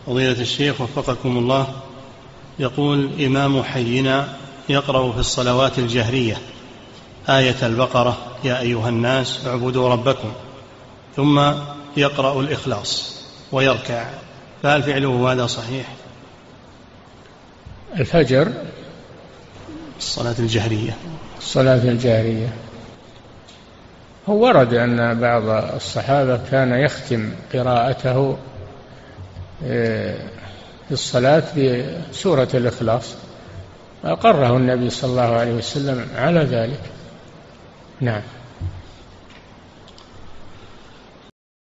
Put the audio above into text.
فضيلة الشيخ وفقكم الله، يقول إمام حينا يقرأ في الصلوات الجهرية آية البقرة يا أيها الناس اعبدوا ربكم، ثم يقرأ الإخلاص ويركع، فهل فعله هذا صحيح؟ الفجر الصلاة الجهرية. الصلاة الجهرية هو ورد أن بعض الصحابة كان يختم قراءته في الصلاة بسورة الإخلاص، أقره النبي صلى الله عليه وسلم على ذلك. نعم.